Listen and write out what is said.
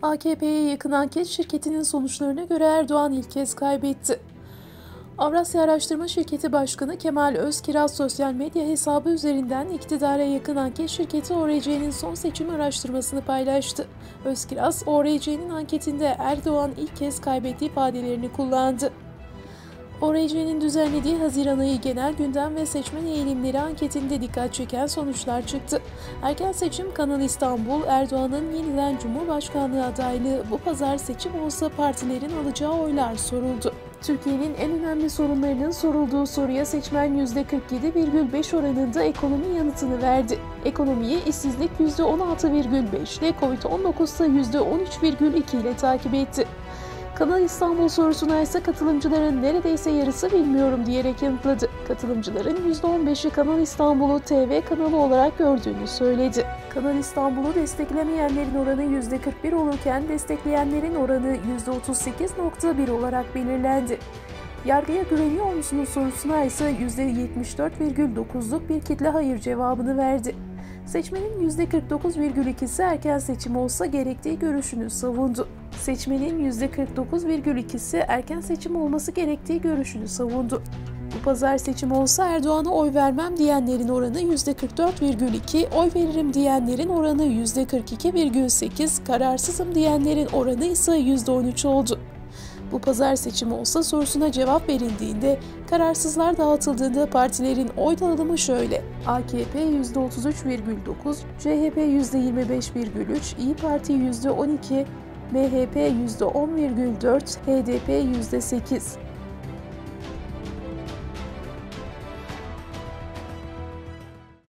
AKP'ye yakın anket şirketinin sonuçlarına göre Erdoğan ilk kez kaybetti. Avrasya Araştırma Şirketi Başkanı Kemal Özkiraz sosyal medya hesabı üzerinden iktidara yakın anket şirketi ORC'nin son seçim araştırmasını paylaştı. Özkiraz, ORC'nin anketinde Erdoğan ilk kez kaybetti ifadelerini kullandı. ORC'nin düzenlediği Haziran ayı genel gündem ve seçmen eğilimleri anketinde dikkat çeken sonuçlar çıktı. Erken seçim Kanal İstanbul, Erdoğan'ın yeniden Cumhurbaşkanlığı adaylığı, bu pazar seçim olsa partilerin alacağı oylar soruldu. Türkiye'nin en önemli sorunlarının sorulduğu soruya seçmen %47,5 oranında ekonomi yanıtını verdi. Ekonomiyi işsizlik %16,5 ile, Covid-19 ise %13,2 ile takip etti. Kanal İstanbul sorusuna ise katılımcıların neredeyse yarısı bilmiyorum diyerek yanıtladı. Katılımcıların %15'i Kanal İstanbul'u TV kanalı olarak gördüğünü söyledi. Kanal İstanbul'u desteklemeyenlerin oranı %41 olurken destekleyenlerin oranı %38,1 olarak belirlendi. Yargıya güveniyor musunuz sorusuna ise %74,9'luk bir kitle hayır cevabını verdi. Seçmenin %49,2'si erken seçim olsa gerektiği görüşünü savundu. Seçmenin %49,2'si erken seçim olması gerektiği görüşünü savundu. Bu pazar seçim olsa Erdoğan'a oy vermem diyenlerin oranı %44,2, oy veririm diyenlerin oranı %42,8, kararsızım diyenlerin oranı ise %13 oldu. Bu pazar seçim olsa sorusuna cevap verildiğinde, kararsızlar dağıtıldığında partilerin oy dağılımı şöyle: AKP %33,9, CHP %25,3, İYİ Parti %12, MHP %10,4, HDP %8.